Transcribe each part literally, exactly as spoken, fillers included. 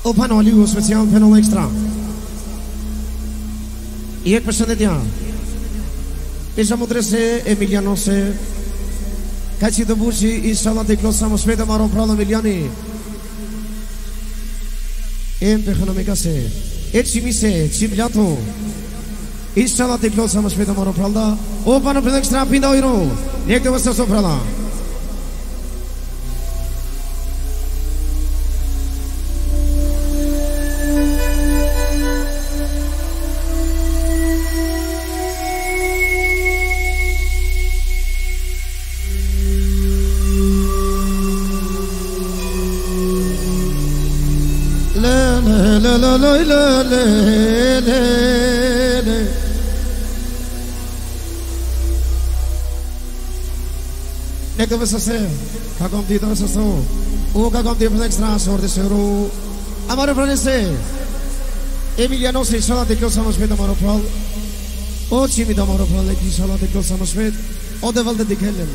O panoliu special panel extra. I ek përshëndetja. Isha mudrese Emilianose. Ka që të bushi inshallah të klosa më shpejt e marron prallë Emiliani. Em për ekonomika se. E qimise, qim lato. Inshallah të klosa më shpejt e marron prallë. O panel panel extra pinda ojro. Njek të vësë so prallë. la la la la la la la. Ne ka vësë se, ka kom t'i të vësë se, u ka kom t'i për ekstra sorë të shëru, a marë prane se, Emiliano se inshallah të klosa më shpet a marë prallë, o qimi të marë prallë, e inshallah të klosa më shpet, o dhe vëllë të dikellen.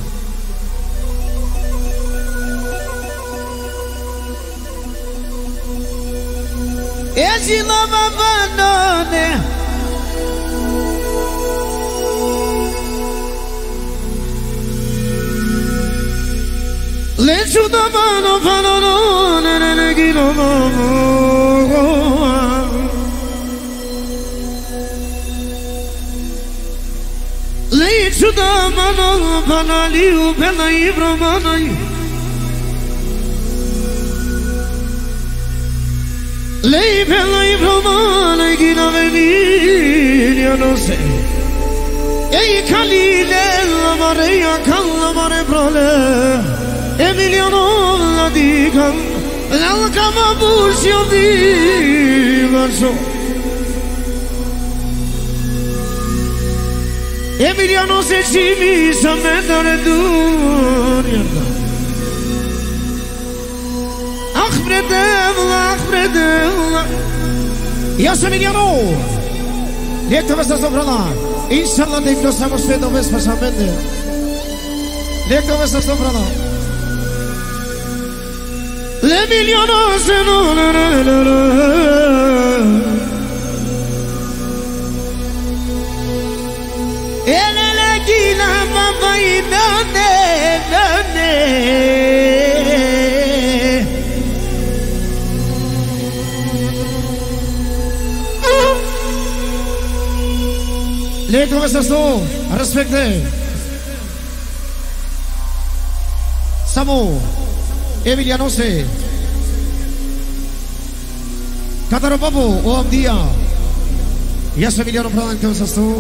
E gjila më banane Le që të bano panonone Në në gjilo më Le që të bano panaliu Pena i bromanaj Lei per la romana chi la veniva non se e i cali della marea calla mare prole Emiliano la dica la cama busio viva so Emiliano se ci mi sa mettere dunia Akhbredevla, akhbredevla Jasë Emiliano Lek të vësë të prana Inshallah të i flosa më shpet në vësë për shambende Lek të vësë të prana Emiliano se no la la la la Ele le gila baba i dane dane Lek të vësë të respekte Samo Emiliano se Kataro Papo O Amdia Jasë Emiliano pranë këtë vësë të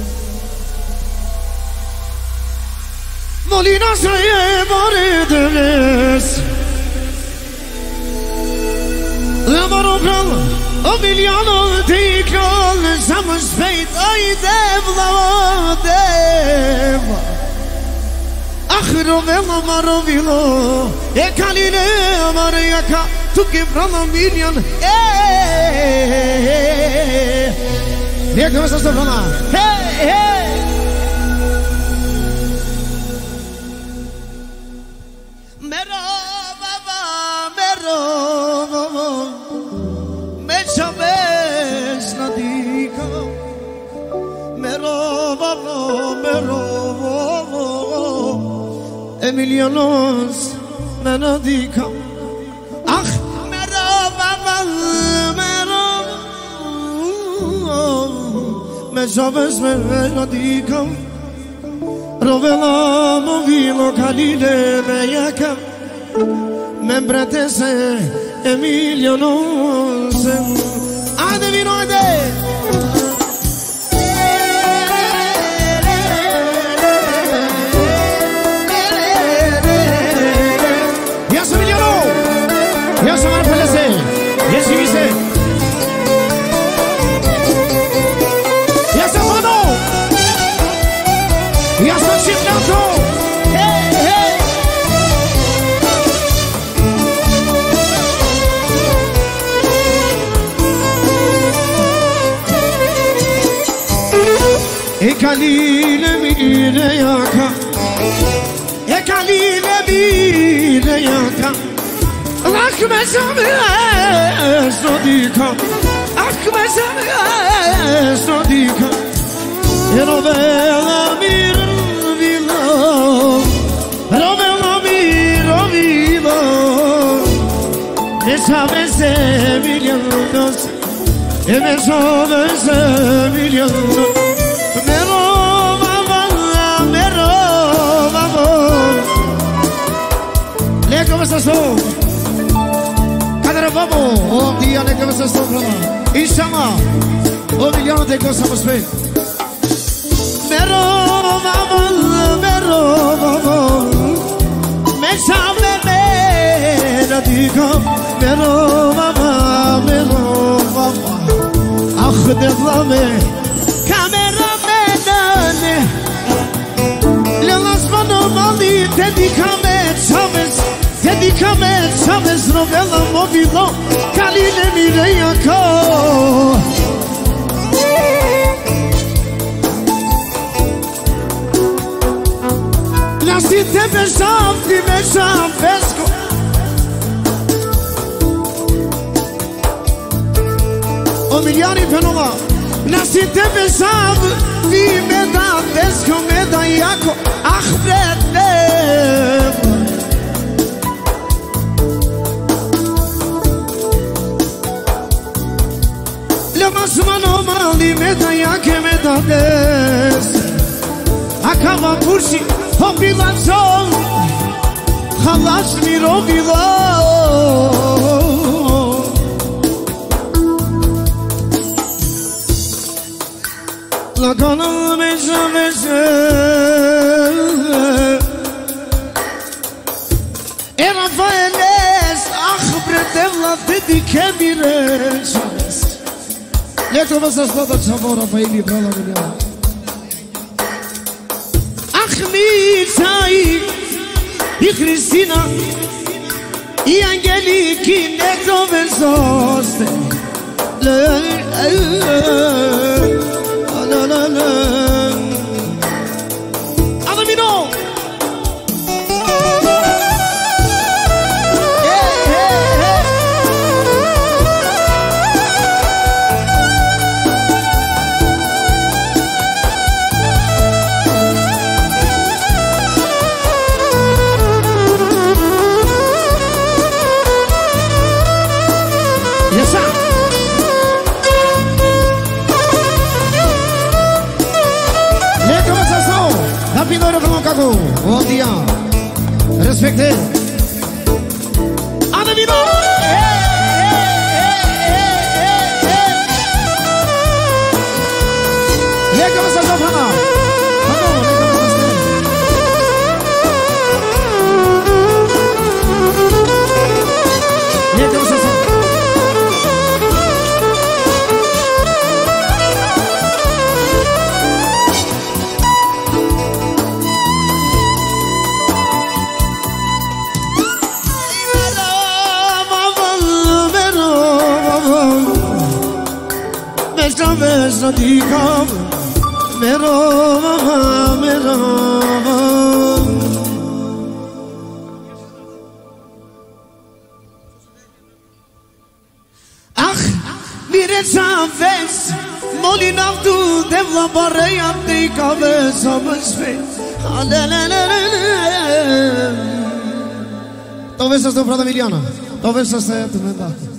Molina se e mare të ves Dhe maro pranë Emiliano të i krollë Sa më shpejt Aj devla o devla Akhrovela marovilo E kalile amare jaka Tu ke prana miljan E Lek të vësë të prana Hey, hey Mero baba Mero baba Me chabes na dika Mero baba Mero baba Emilianos me na dika Ah Mero baba Mero Me chabes me na dika Rovela më vilo kalile me jaka Me mbrete se Emiliano se Ajde vino ajde Jasë Emiliano Jasë marë pëllese Jasë i vise Jasë Fano Jasë Shqipnato Hey, hey E kalile mire jaka E kalile mire jaka La Ach me zame snodika, ach me zame snodika. Rovela mir vilo, rovela mir vilo. Ne sabe se milionos, e me sabe se milionos. Me rova va, me rova va. Le come sta so? Vamos, oh dia ne come sta sto brava. Inshallah, oh milione di cose mi aspetta. Mero vamo, mero vamo. Me sabe me la dico. Mero vamo, mero vamo. Ach de flame, camera me dane. Le las mano mali te dicame, sabes. Dedicame, sabes, novela mobilo, caline mireia Nasci te beijam, te beijam, pesco. O milioni per nova. Nasci te beijam, te me da pesco, me da iaco, ach brete. Mano mali me da ya que me da des. Acaba cursi hobilação, halas mi robilo. La gana me jamese. Era vaeles, ach bretevla dedique mires. Lecco questa strada c'amora per il bravo milione. Ach mi sai, i Cristina, i angeli che ne dove soste. La la la la. Adamino. Bom dia, respecte. Adamino. E aí, como vocês estão falando? E aí, como vocês estão? Vez no dico, me rova, me rova. Ach, mire esa vez, molina tu de la barreia de cabeça, mas vem. Talvez esta frase miliana, talvez esta é tremenda.